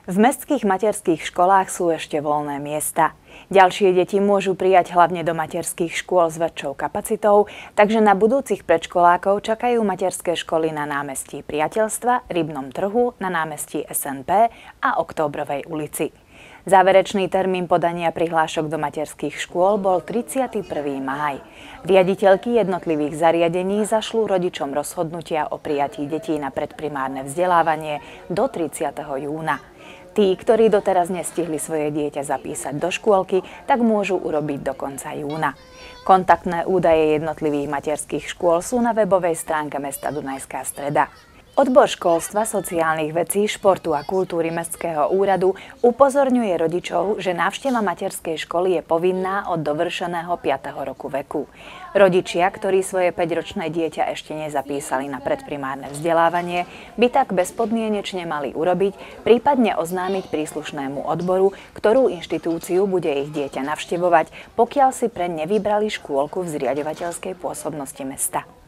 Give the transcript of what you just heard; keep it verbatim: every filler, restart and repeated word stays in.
V mestských materských školách sú ešte voľné miesta. Ďalšie deti môžu prijať hlavne do materských škôl s väčšou kapacitou, takže na budúcich predškolákov čakajú materské školy na námestí Priateľstva, Rybnom trhu, na námestí es en pé a Októbrovej ulici. Záverečný termín podania prihlášok do materských škôl bol tridsiateho prvého mája. Riaditeľky jednotlivých zariadení zašlú rodičom rozhodnutia o prijatí detí na predprimárne vzdelávanie do tridsiateho júna. Tí, ktorí doteraz nestihli svoje dieťa zapísať do škôlky, tak môžu urobiť do konca júna. Kontaktné údaje jednotlivých materských škôl sú na webovej stránke mesta Dunajská Streda. Odbor školstva, sociálnych vecí, športu a kultúry Mestského úradu upozorňuje rodičov, že návšteva materskej školy je povinná od dovršeného piateho roku veku. Rodičia, ktorí svoje päťročné dieťa ešte nezapísali na predprimárne vzdelávanie, by tak bezpodmienečne mali urobiť, prípadne oznámiť príslušnému odboru, ktorú inštitúciu bude ich dieťa navštevovať, pokiaľ si preň nevybrali škôlku v zriaďovateľskej pôsobnosti mesta.